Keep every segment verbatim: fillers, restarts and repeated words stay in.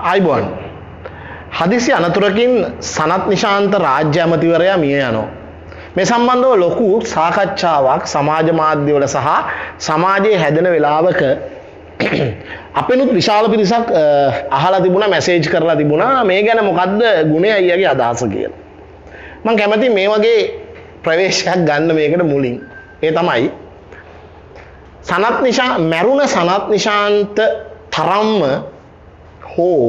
ආයිබෝන් හදිසි අනතුරකින් සනත් නිශාන්ත රාජ්‍ය ඇමතිවරයා මිය යනවා. මේ සම්බන්ධව ලොකු සාකච්ඡාවක් සමාජ මාධ්‍යවල සහ සමාජයේ හැදෙන වෙලාවක අපෙනුත් විශාල පිරිසක් අහලා තිබුණා මැසේජ් කරලා තිබුණා මේ ගැන මොකද්ද ගුණේ අයියාගේ අදහස කියලා. මම කැමතියි මේ වගේ ප්‍රවේශයක් ගන්න මේකට මුලින්. ඒ තමයි සනත් නිශා මරුණ සනත් නිශාන්ත තරම්ම හෝ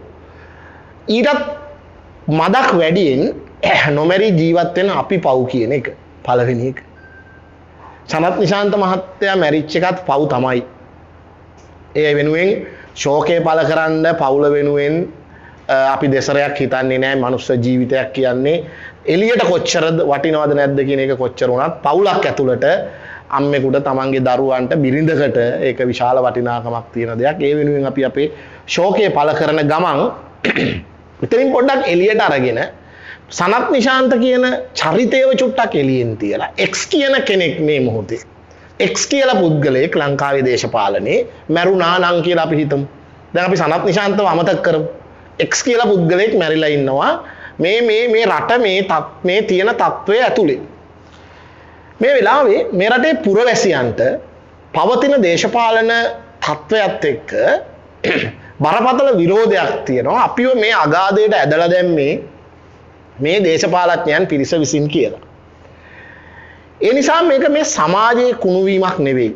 ඊටත් මදක් වැඩියෙන් නොමැරි ජීවත් වෙන අපි පව් කියන එක පළවෙනි එක. සනත් නිශාන්ත මහත්තයා මැරිච්ච එකත් පව් තමයි. ඒ වෙනුවෙන් ශෝකය පළ කරන්න පවුල වෙනුවෙන් අපි දෙසරයක් හිතන්නේ නැහැ. මනුස්ස ජීවිතයක් කියන්නේ එළියට කොච්චර වටිනවද නැද්ද කියන එක කොච්චර වුණත් පවුලක් ඇතුළට අම්මෙකුට තමන්ගේ දරුවන්ට බිරිඳකට ඒක විශාල වටිනාකමක් තියෙන දෙයක්. ඒ වෙනුවෙන් අපි අපේ ශෝකය පළ කරන ගමන් ඉතින් පොඩ්ඩක් එළියට අරගෙන සනත් නිශාන්ත කියන චරිතයව චුට්ටක් එළියෙන් තියලා එක්ස් කියන කෙනෙක් මේ මොහොතේ එක්ස් කියලා පුද්ගලයෙක් ලංකාවේ දේශපාලනේ මැරුණා නම් කියලා අපි හිතමු. දැන් අපි සනත් නිශාන්තව අමතක කරමු. එක්ස් කියලා පුද්ගලයෙක් මැරිලා ඉන්නවා මේ මේ මේ රට මේ මේ තියෙන තත්ත්වය ඇතුලේ. මේ වෙලාවේ මේ රටේ පුරවැසියන්ට පවතින දේශපාලන තත්ත්වයත් එක්ක බරපතල විරෝධයක් තියෙනවා. අපිව මේ අගාධයට ඇදලා දැම්මේ මේ දේශපාලඥයන් පිරිස විසින් කියලා. ඒ නිසා මේක මේ සමාජයේ කුණුවීමක් නෙවෙයි.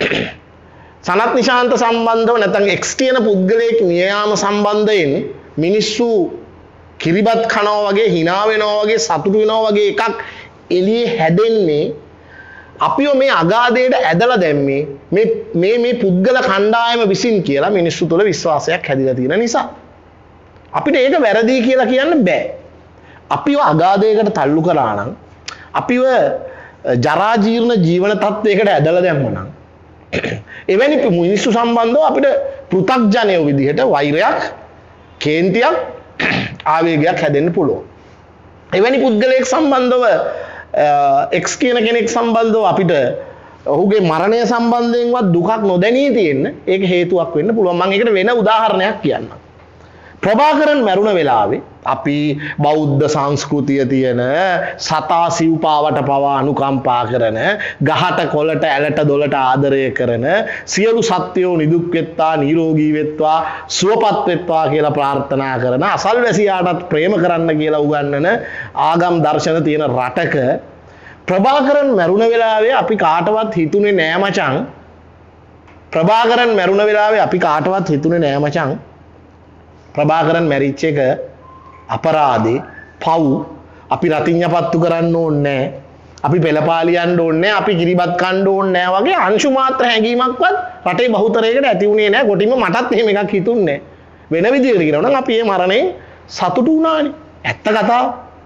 සනත් නිශාන්ත සම්බන්ධව නැත්නම් එක්ස් කියන පුද්ගලයෙක් මිය යාම සම්බන්ධයෙන් මිනිස්සු කිරිබත් කනවා වගේ hina වෙනවා වගේ සතුටු වෙනවා වගේ එකක් එළියේ හැදෙන්නේ අපිව මේ අගාධයට ඇදලා දැම්මේ මේ මේ මේ පුද්ගල කණ්ඩායම විසින් කියලා මිනිස්සු තුළ විශ්වාසයක් හැදිලා තියෙන නිසා. අපිට ඒක වැරදි කියලා කියන්න බෑ. අපිව අගාධයකට තල්ලු කරා නම් අපිව ජරා ජීර්ණ ජීවන තත්ත්වයකට ඇදලා දැම්මා නම් එවැනි මිනිස්සු සම්බන්ධව අපිට පෘථග්ජනයෝ විදිහට වෛරයක්, කේන්තියක්, ආවේගයක් හැදෙන්න පුළුවන්. එවැනි පුද්ගලයෙක් සම්බන්ධව එක්ස් කියන කෙනෙක් සම්බන්ධව අපිට ඔහුගේ මරණය සම්බන්ධයෙන්වත් දුකක් නොදැනී තියෙන්න ඒක හේතුවක් වෙන්න පුළුවන්. මම ඒකට වෙන උදාහරණයක් කියන්නම්. ප්‍රභාකරන් මැරුණ වෙලාවේ අපි බෞද්ධ සංස්කෘතිය තියෙන සතා සිව්පාවට පවා අනුකම්පා කරන ගහට කොළට ඇලට දොලට ආදරය කරන සියලු සත්වයෝ නිදුක් වෙත්වා නිරෝගී වෙත්වා සුවපත් වෙත්වා කියලා ප්‍රාර්ථනා කරන අසල්වැසියාටත් ප්‍රේම කරන්න කියලා උගන්වන ආගම් දර්ශන තියෙන රටක ප්‍රභාකරන් මැරුණ වෙලාවේ අපි කාටවත් හිතුනේ නෑ මචං ප්‍රභාකරන් මැරුණ වෙලාවේ අපි කාටවත් හිතුනේ නෑ මචං ප්‍රභාකරන් මැරිච්ච එක අපරාධේ පව් අපි රතිඤ්ඤපත්තු කරන්න ඕනේ නැහැ. අපි පෙළපාලියන්න ඕනේ නැහැ. අපි කිරිබත් කන්න ඕනේ නැහැ වගේ අංශු මාත්‍ර හැඟීමක්වත් රටේ බහුතරයකට ඇති වුණේ නැහැ. කොටින්ම මටත් එහෙම එකක් හිතුන්නේ නැහැ. වෙන විදිහකට කියනවා නම් අපි මේ මරණයෙන් සතුටු වුණානේ. ඇත්ත කතාව.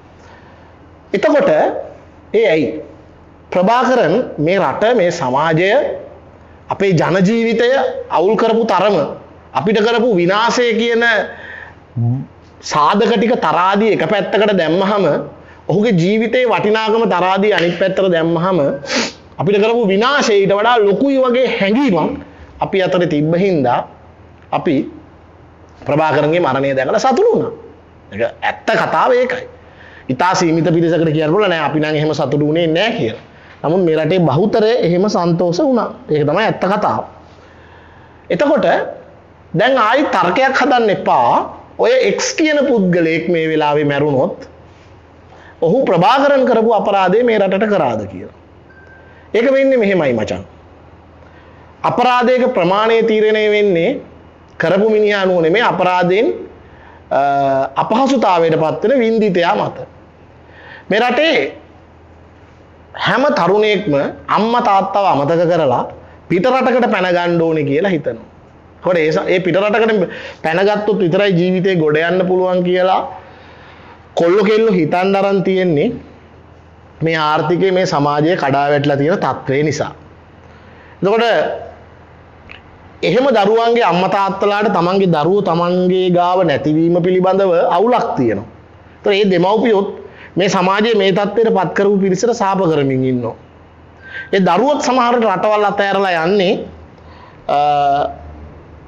එතකොට ඒ ඇයි ප්‍රභාකරන් මේ රට මේ සමාජය අපේ ජන ජීවිතය අවුල් කරපු තරම අපිට කරපු විනාශය කියන සාධක ටික තරාදී එක පැත්තකට දැම්මහම ඔහුගේ ජීවිතේ වටිනාකම තරාදී අනිත් පැත්තට දැම්මහම අපිට කරපු විනාශය ඊට වඩා ලොකුයි වගේ හැඟීමක් අපි අතරේ තිබ්බ හින්දා අපි ප්‍රභාකරන්ගේ මරණය දැකලා සතුටු වුණා. ඒක ඇත්ත කතාව ඒකයි. ඊටා සීමිත පිරිසකට කියනකොට නෑ අපි නම් එහෙම සතුටු වුණේ නෑ කියලා. නමුත් මේ රටේ බහුතරය එහෙම සන්තෝෂ වුණා. ඒක තමයි ඇත්ත කතාව. එතකොට දැන් ආයි තර්කයක් හදන්න එපා. ඔය එක්ස් කියන පුද්ගලයෙක් මේ වෙලාවේ මැරුණොත් ඔහු ප්‍රභාකරන් කරපු අපරාධය මේ රටට කරාද කියලා. ඒක වෙන්නේ මෙහෙමයි මචං. අපරාධයක ප්‍රමාණය තීරණය වෙන්නේ කරපු මිනිහා අනුව නෙමෙයි අපරාධයෙන් අපහසුතාවයට පත් වෙන වින්දිතයා මත. මේ රටේ හැම තරුණයෙක්ම අම්මා තාත්තව අමතක කරලා පිට රටකට පැන ගන්න ඕනේ කියලා හිතනවා. කොට ඒ පිට රටකට පැනගත්තොත් විතරයි ජීවිතේ ගොඩ යන්න පුළුවන් කියලා කොල්ල කෙල්ල හිතන් අරන් තියෙන්නේ මේ ආර්ථිකයේ මේ සමාජයේ කඩා වැටලා තියෙන තත්ත්වය නිසා. එතකොට එහෙම දරුවන්ගේ අම්මා තාත්තලාට තමන්ගේ දරුවෝ තමන්ගේ ගාව නැතිවීම පිළිබඳව අවුලක් තියෙනවා. ඒතකොට මේ දෙමව්පියොත් මේ සමාජයේ මේ තත්ත්වයට පත් කරපු පිරිසට සාප කරමින් ඉන්නවා. ඒ දරුවොත් සමහර රටවල් අතහැරලා යන්නේ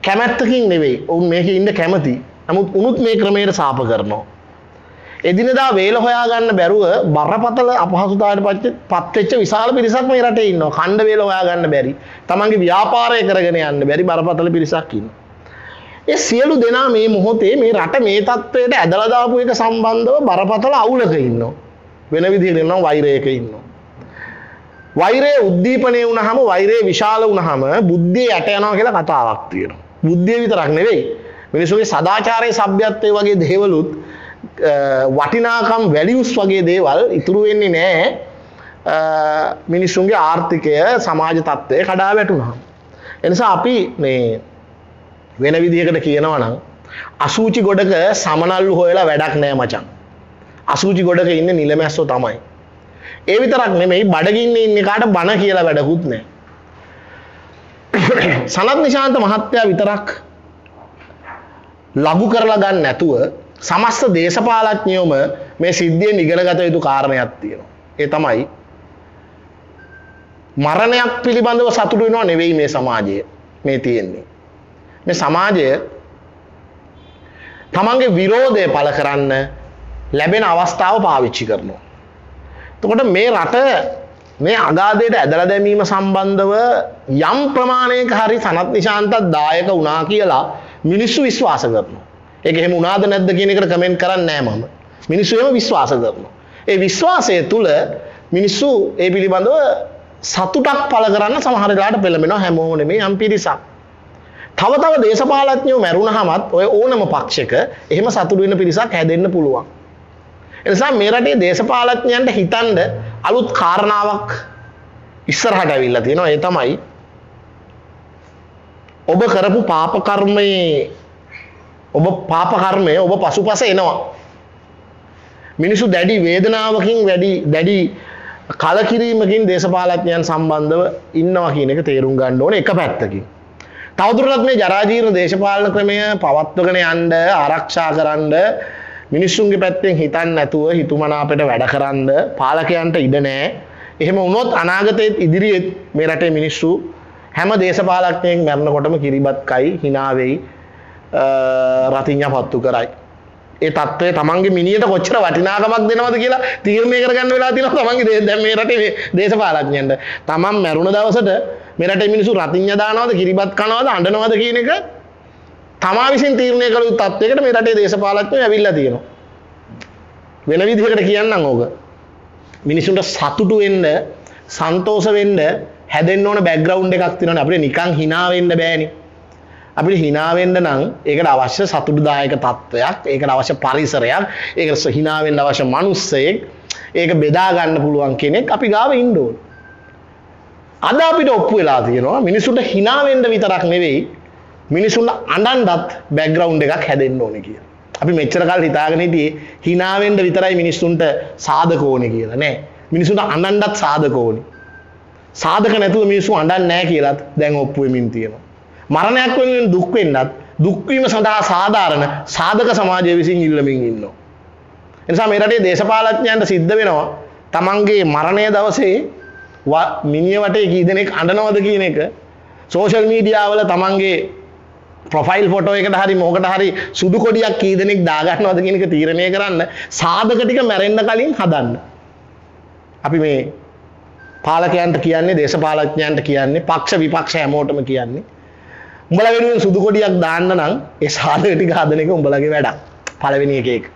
කැමැත්තකින් නෙවෙයි. උන් මේකේ ඉන්න කැමති. නමුත් උනුත් මේ ක්‍රමයට සාප කරනවා. එදිනෙදා වේල හොයාගන්න බැරුව බරපතල අපහසුතාවයට පත් වෙච්ච විශාල පිරිසක් මේ රටේ ඉන්නවා. කණ්ඩ වේල හොයාගන්න බැරි. තමන්ගේ ව්‍යාපාරය කරගෙන යන්න බැරි බරපතල පිරිසක් ඉන්නවා. ඒ සියලු දෙනා මේ මොහොතේ මේ රට මේ තත්ත්වයට ඇදලා දාපු එක සම්බන්ධව බරපතල අවුලක ඉන්නවා. වෙන විදිහට කියනවා වෛරයක ඉන්නවා. වෛරය උද්දීපනය වුණාම වෛරය විශාල වුණාම බුද්ධිය යට යනවා කියලා කතාවක් තියෙනවා. බුද්ධිය විතරක් නෙවෙයි. මිනිස්සුගේ සදාචාරයේ සભ્યත්වයේ වගේ දේවලුත් වටිනාකම් වැලියුස් වගේ දේවල් ඉතුරු වෙන්නේ නැහැ. මිනිස්සුන්ගේ ආර්ථිකය සමාජ තත්ත්වය කඩා වැටුණාම. ඒ නිසා අපි මේ වෙන විදිහකට කියනවා නම් අසූචි ගොඩක සමනල්ලු හොයලා වැඩක් නැහැ මචං. අසූචි ගොඩක ඉන්නේ නිලමැස්සෝ තමයි. ඒ විතරක් නෙමෙයි බඩගින්නේ ඉන්න කාට බන කියලා වැඩකුත් නැහැ. සනත් නිශාන්ත මහත්තයා විතරක් ලඝු කරලා ගන්න නැතුව සමස්ත දේශපාලඥයෝම මේ සිද්ධියෙන් ඉගෙන ගත යුතු කාරණයක් තියෙනවා. ඒ තමයි මරණයක් පිළිබඳව සතුටු වෙනව නෙවෙයි මේ සමාජය මේ තියෙන්නේ. මේ සමාජය තමන්ගේ විරෝධය පළ කරන්න ලැබෙන අවස්ථාව පාවිච්චි කරනවා. එතකොට මේ රට මේ අගාධයට ඇදලා දැමීම සම්බන්ධව යම් ප්‍රමාණයක හරි සනත් නිශාන්තත් දායක වුණා කියලා මිනිස්සු විශ්වාස කරනවා. ඒක එහෙම වුණාද නැද්ද කියන එකට කමෙන්ට් කරන්නේ නැහැ මම. මිනිස්සු එහෙම විශ්වාස කරනවා. ඒ විශ්වාසය තුල මිනිස්සු ඒ පිළිබඳව සතුටක් පළ කරන්න සමහර වෙලාවට පෙළඹෙනවා හැමෝම නෙමෙයි යම් පිරිසක්. තව තව දේශපාලඥයෝ මැරුණාමත් ඔය ඕනම පක්ෂයක එහෙම සතුටු වෙන පිරිසක් හැදෙන්න පුළුවන්. ඒ නිසා මේ රටේ දේශපාලඥයන්ට හිතන්න අලුත් කාරණාවක් ඉස්සරහට ඇවිල්ලා තියෙනවා. ඒ තමයි ඔබ කරපු පාප කර්මයේ ඔබ පාප කර්මය ඔබ පසුපස එනවා. මිනිස්සු දැඩි වේදනාවකින් වැඩි දැඩි කලකිරීමකින් දේශපාලඥයන් සම්බන්ධව ඉන්නවා කියන එක තේරුම් ගන්න ඕනේ එක පැත්තකින්. තවදුරටත් මේ ජරා ජීර්ණ දේශපාලන ක්‍රමය පවත්වගෙන යන්න ආරක්ෂා කරන්න මිනිස්සුන්ගේ පැත්තෙන් හිතන්නේ නැතුව හිතුමනාපයට වැඩ කරන්න පාලකයන්ට ඉඩ නැහැ. එහෙම වුණොත් අනාගතයේ ඉදිරියේ මේ රටේ මිනිස්සු හැම දේශපාලඥයෙක් මරනකොටම කිරිබත් කයි hina වෙයි රතිඤ්ඤා පත්තු කරයි. ඒ තත්ත්වය තමන්ගේ මිනියට කොච්චර වටිනාකමක් දෙනවද කියලා තීරණය කරගන්න වෙලා තියෙනවා තමන්ගේ දැන් මේ රටේ දේශපාලඥයන්ට. තමන් මැරුණ දවසට මේ රටේ මිනිස්සු රතිඤ්ඤා දානවද කිරිබත් කනවද අඬනවද කියන එක තමා විසින් තීරණය කළ යුතු තත්ත්වයකට මේ රටේ දේශපාලඥයෝ ඇවිල්ලා තියෙනවා. වෙන විදිහකට කියන්නම් ඕක. මිනිසුන්ට සතුටු වෙන්න, සන්තෝෂ වෙන්න හැදෙන්න ඕන බෑග්ග්‍රවුන්ඩ් එකක් තියෙනවානේ. අපිට නිකන් hina වෙන්න බෑනේ. අපිට hina වෙන්න නම් ඒකට අවශ්‍ය සතුටුදායක තත්ත්වයක්, ඒකට අවශ්‍ය පරිසරයක්, ඒකට hina වෙන්න අවශ්‍ය මිනිස්සෙක්, ඒක බෙදා ගන්න පුළුවන් කෙනෙක් අපි ගාව ඉන්න ඕන. අද අපිට ඔප්පු වෙලා තියෙනවා මිනිසුන්ට hina වෙන්න විතරක් නෙවෙයි මිනිසුන්ට අඬන්නත් බෑග්ග්‍රවුන්ඩ් එකක් හැදෙන්න ඕනේ කියලා. අපි මෙච්චර කාල හිතාගෙන හිටියේ hina වෙන්න විතරයි මිනිසුන්ට සාධක ඕනේ කියලා නෑ. මිනිසුන්ට අඬන්නත් සාධක ඕනේ. සාධක නැතුව මිනිස්සු අඬන්නේ නැහැ කියලාත් දැන් ඔප්පු වෙමින් තියෙනවා. මරණයක් වෙනුවෙන් දුක් වෙන්නත් දුක් වීම සඳහා සාධාරණ සාධක සමාජය විසින් ඉල්ලමින් ඉන්නවා. ඒ නිසා මේ රටේ දේශපාලඥයන්ට සිද්ධ වෙනවා තමන්ගේ මරණය දවසේ මිනිය වටේ කී දෙනෙක් අඬනවද කියන එක සෝෂල් මීඩියා වල තමන්ගේ ප්‍රොෆයිල් ෆොටෝ එකට හරි මොකට හරි සුදු කොඩියක් කී දෙනෙක් දාගන්නවද කියන එක තීරණය කරන්න සාධක ටික මැරෙන්න කලින් හදන්න. අපි මේ පාලකයන්ට කියන්නේ දේශපාලඥයන්ට කියන්නේ පක්ෂ විපක්ෂ හැමෝටම කියන්නේ උඹලා වෙනුවෙන් සුදු කොඩියක් දාන්න නම් ඒ සාධක ටික හදන එක උඹලගේ වැඩක්. පළවෙනි එක ඒක.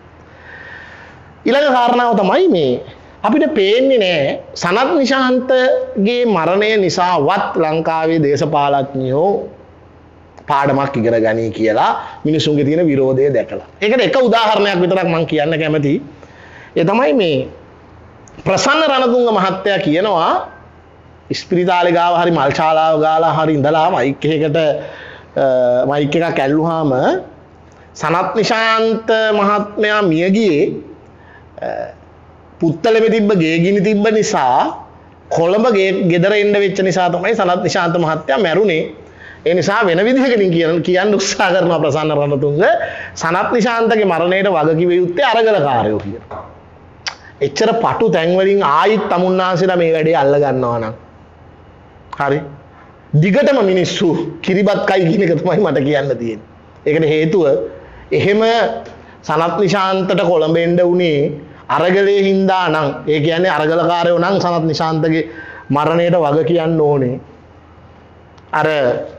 ඊළඟ කාරණාව තමයි මේ අපිට පේන්නේ නෑ සනත් නිශාන්තගේ මරණය නිසාවත් ලංකාවේ දේශපාලඥයෝ පාඩමක් ඉගෙන ගනී කියලා මිනිසුන්ගේ තියෙන විරෝධය දැකලා. ඒකට එක උදාහරණයක් විතරක් මම කියන්න කැමතියි. ඒ තමයි මේ ප්‍රසන්න රණතුංග මහත්තයා කියනවා ඉස්පිරිතාලේ ගාව හරි මල් ශාලාව ගාලා හරි ඉඳලා මයික් එකකට මයික් එකක් ඇල්ලුවාම සනත් නිශාන්ත මහත්මයා මිය ගියේ පුත්තලෙම තිබ්බ ගේ ගිනි තිබ්බ නිසා කොළඹ ගෙදර එන්න වෙච්ච නිසා තමයි සනත් නිශාන්ත මහත්තයා මැරුණේ. ඒ නිසා වෙන විදිහකින් කියන කියන්න උත්සාහ කරනවා ප්‍රසන්න රණතුංග සනත් නිශාන්තගේ මරණයට වග කිව යුත්තේ අරගලකාරයෝ කියලා. එච්චර පටු තැන් වලින් ආයිත් තමුන්නාන්සේලා මේ වැඩේ අල්ල ගන්නවා නම් හරි දිගටම මිනිස්සු කිරිබත් කයි කියන එක තමයි මට කියන්න තියෙන්නේ. ඒකට හේතුව එහෙම සනත් නිශාන්තට කොළඹ එන්න උනේ අරගලේ හින්දා නම් ඒ කියන්නේ අරගලකාරයෝ නම් සනත් නිශාන්තගේ මරණයට වග කියන්න ඕනේ. අර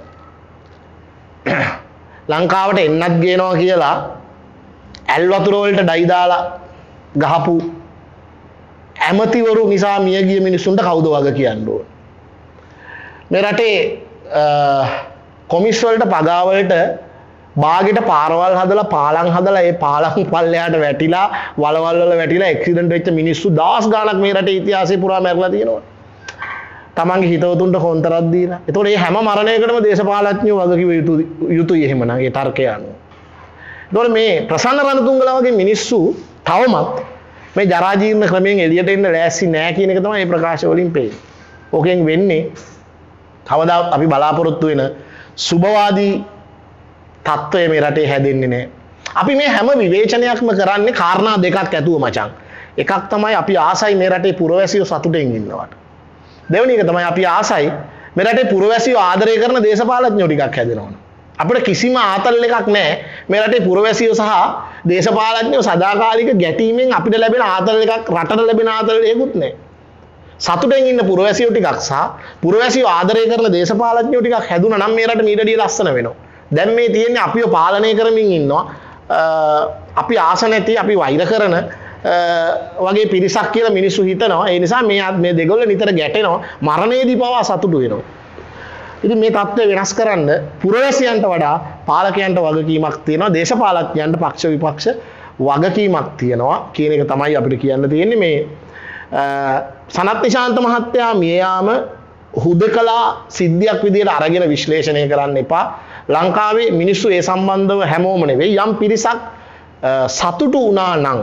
ලංකාවට එන්නත් ගේනවා කියලා ඇල් වතුර වලට ඩයි දාලා ගහපු ඇමතිවරු නිසා මිය ගිය මිනිස්සුන්ට කවුද වග කියන්න ඕන? මේ රටේ කොමිස් වලට පගා වලට බාගෙට පාරවල් හදලා පාලම් හදලා ඒ පාලම් පල්ලෙහාට වැටිලා වලවල් වල වැටිලා ඇක්සිඩන්ට් වෙච්ච මිනිස්සු දහස් ගාණක් මේ රටේ ඉතිහාසය පුරා මැරලා තියෙනවා. තමන්ගේ හිතවතුන්ට කොන්තරත් දීලා. ඒතකොට මේ හැම මරණයකටම දේශපාලඥයෝ වග කිව යුතු යුතුයි එහෙමනම් ඒ තර්කය අනුව. ඒතකොට මේ ප්‍රසන්න රණතුංගලා වගේ මිනිස්සු තවමත් මේ ජරා ජීර්ණ ක්‍රමයෙන් එළියට එන්න ලෑස්ති නෑ කියන එක තමයි මේ ප්‍රකාශ වලින් පේන්නේ. ඕකෙන් වෙන්නේ කවදා අපි බලාපොරොත්තු වෙන සුබවාදී තත්ත්වය මේ රටේ හැදෙන්නේ නෑ. අපි මේ හැම විවේචනයක්ම කරන්නේ කාරණා දෙකක් ඇතුව මචං. එකක් තමයි අපි ආසයි මේ රටේ පුරවැසියෝ සතුටෙන් ඉන්නවට. දෙවෙනි එක තමයි අපි ආසයි මේ රටේ පුරවැසියෝ ආදරය කරන දේශපාලඥයෝ ටිකක් හැදෙනවනේ. අපිට කිසිම ආතල් එකක් නැහැ මේ රටේ පුරවැසියෝ සහ දේශපාලඥයෝ සදාකාලික ගැටීමෙන් අපිට ලැබෙන ආතල් එකක් රටට ලැබෙන ආතල් එකකුත් නැහැ. සතුටෙන් ඉන්න පුරවැසියෝ ටිකක් සහ පුරවැසියෝ ආදරය කරන දේශපාලඥයෝ ටිකක් හැදුනා නම් මේ රට මීඩිය ලස්සන වෙනවා. දැන් මේ තියෙන්නේ අපිව පාලනය කරමින් ඉන්නවා. අපි ආස නැති අපි වෛර කරන වගේ පිරිසක් කියලා මිනිස්සු හිතනවා. ඒ නිසා මේ මේ දෙගොල්ල නිතර ගැටෙනවා. මරණයේදී පවා සතුටු වෙනවා. ඉතින් මේ தත්ත්වය වෙනස් කරන්න පුරවැසියන්ට වඩා පාලකයන්ට වගකීමක් තියෙනවා. දේශපාලඥයන්ට පක්ෂ විපක්ෂ වගකීමක් තියෙනවා කියන එක තමයි අපිට කියන්න තියෙන්නේ. මේ සනත් නිශාන්ත මහත්තයා මිය යාම හුදකලා සිද්ධියක් විදිහට අරගෙන විශ්ලේෂණය කරන්න එපා. ලංකාවේ මිනිස්සු ඒ සම්බන්ධව හැමෝම නෙවෙයි යම් පිරිසක් සතුටු වුණා නම්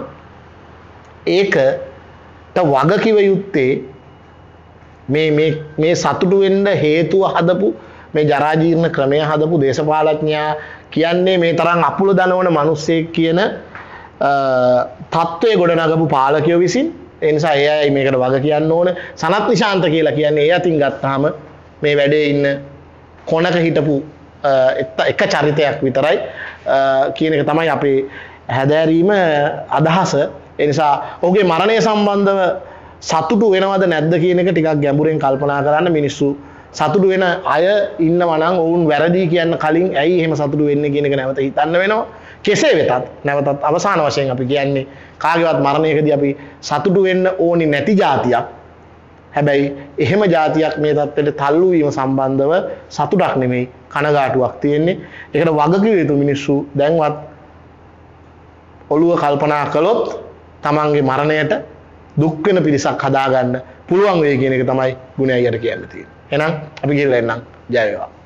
ඒකට වගකිව යුත්තේ මේ මේ මේ සතුටු වෙන්න හේතුව හදපු මේ ජරා ජීර්ණ ක්‍රමය හදපු දේශපාලඥයා කියන්නේ මේ තරම් අපුල දනවන මිනිස්සෙක් කියන තත්ත්වයේ ගොඩනගපු පාලකයෝ විසින්. ඒ නිසා ඒ අය මේකට වග කියන්න ඕන. සනත් නිශාන්ත කියලා කියන්නේ ඒ අතින් ගත්තාම මේ වැඩේ ඉන්න කොනක හිටපු එක චරිතයක් විතරයි කියන එක තමයි අපේ හැදෑරීම අදහස. ඒ නිසා ඔහුගේ මරණය සම්බන්ධව සතුටු වෙනවද නැද්ද කියන එක ටිකක් ගැඹුරෙන් කල්පනා කරන්න. මිනිස්සු සතුටු වෙන අය ඉන්නවා නම් ඔවුන් වැරදි කියන්න කලින් ඇයි එහෙම සතුටු වෙන්නේ කියන එක නැවත හිතන්න වෙනවා. කෙසේ වෙතත් නැවතත් අවසාන වශයෙන් අපි කියන්නේ කාගේවත් මරණයකදී අපි සතුටු වෙන්න ඕනි නැති જાතියක්. හැබැයි එහෙම જાතියක් මේ தත්ත්වයට තල්ලු වීම සම්බන්ධව සතුටක් නෙමෙයි කනගාටුවක් තියෙන්නේ. ඒකට වගකිව යුතු මිනිස්සු දැන්වත් ඔළුව කල්පනා කළොත් තමන්ගේ මරණයට දුක් වෙන පිරිසක් හදාගන්න පුළුවන් වෙයි කියන එක තමයි ගුණය අයියට කියන්න තියෙන්නේ. එහෙනම් අපි ගිහලා එන්නම්. ජය වේවා.